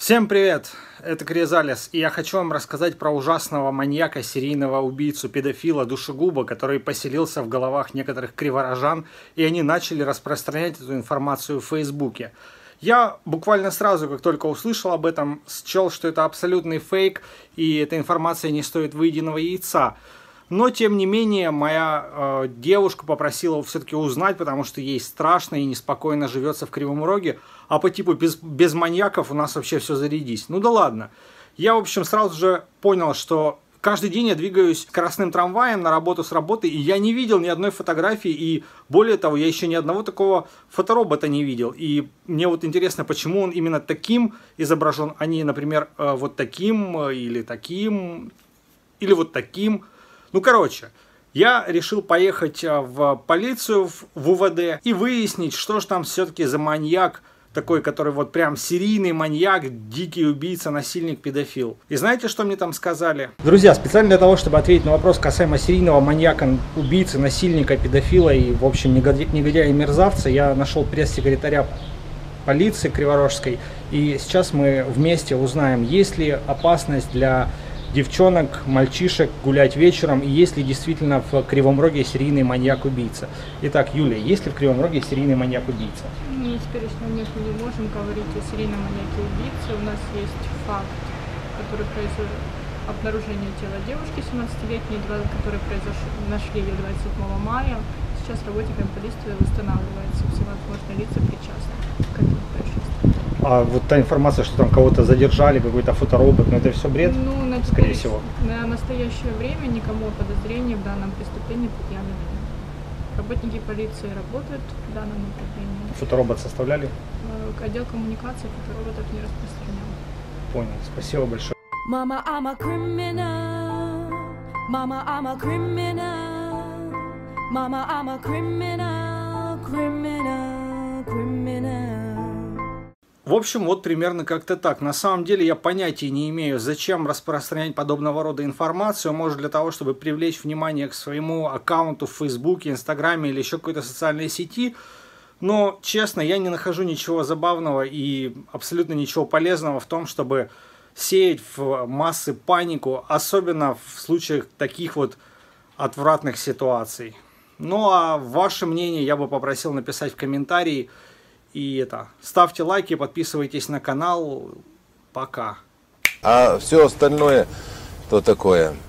Всем привет! Это Кризалис, и я хочу вам рассказать про ужасного маньяка, серийного убийцу, педофила, душегуба, который поселился в головах некоторых криворожан, и они начали распространять эту информацию в Фейсбуке. Я буквально сразу, как только услышал об этом, счел, что это абсолютный фейк, и эта информация не стоит выеденного яйца. Но, тем не менее, моя девушка попросила все-таки узнать, потому что ей страшно и неспокойно живется в Кривом Роге. А по типу без маньяков у нас вообще все зарядись. Ну да ладно. Я, в общем, сразу же понял, что каждый день я двигаюсь красным трамваем на работу с работы, и я не видел ни одной фотографии, и более того, я еще ни одного такого фоторобота не видел. И мне вот интересно, почему он именно таким изображен, а не, например, вот таким, или таким, или вот таким. Ну, короче, я решил поехать в полицию, в УВД, и выяснить, что же там все-таки за маньяк такой, который вот прям серийный маньяк, дикий убийца, насильник, педофил. И знаете, что мне там сказали? Друзья, специально для того, чтобы ответить на вопрос касаемо серийного маньяка, убийцы, насильника, педофила и, в общем, негодяя и мерзавца, я нашел пресс-секретаря полиции Криворожской, и сейчас мы вместе узнаем, есть ли опасность для девчонок, мальчишек гулять вечером, и есть ли действительно в Кривом Роге серийный маньяк-убийца. Итак, Юлия, есть ли в Кривом Роге серийный маньяк-убийца? Мы теперь не можем говорить о серийном маньяке-убийце. У нас есть факт, который произошел, обнаружение тела девушки 17-летней, который нашли ее 27 мая. Сейчас работниками полиции восстанавливается всевозможные лица, причастные к этому происшествию. А вот та информация, что там кого-то задержали, какой-то фоторобот, но это все бред? Ну, скорее всего. На настоящее время никому подозрения в данном преступлении предъявлено нет. Работники полиции работают в данном направлении. Фоторобот составляли? Отдел коммуникации фотороботов не распространял. Понял, спасибо большое. Mama, I'm a criminal. Mama, I'm a criminal. Mama, I'm a criminal, criminal, criminal. В общем, вот примерно как-то так. На самом деле я понятия не имею, зачем распространять подобного рода информацию. Может, для того, чтобы привлечь внимание к своему аккаунту в Фейсбуке, Инстаграме или еще какой-то социальной сети. Но, честно, я не нахожу ничего забавного и абсолютно ничего полезного в том, чтобы сеять в массы панику, особенно в случаях таких вот отвратных ситуаций. Ну, а ваше мнение я бы попросил написать в комментарии. И ставьте лайки, подписывайтесь на канал. Пока. А все остальное, то такое.